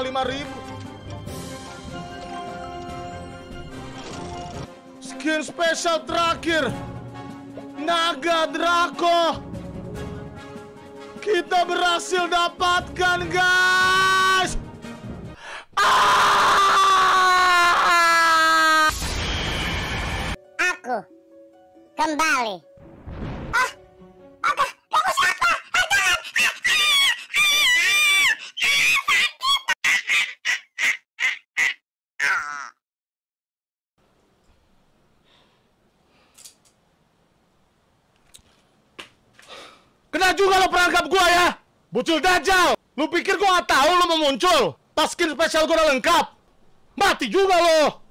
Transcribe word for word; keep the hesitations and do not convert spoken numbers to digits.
lima ribu. Skin spesial terakhir Naga Draco kita berhasil dapatkan, guys. Ah! Aku kembali. Ah, oke, kamu siapa? Ah, jangan. Kena juga lo perangkap gua ya, Bocil Dajjal. Lu pikir gua gak tahu lo mau muncul? Pas skin spesial gua udah lengkap, mati juga lo.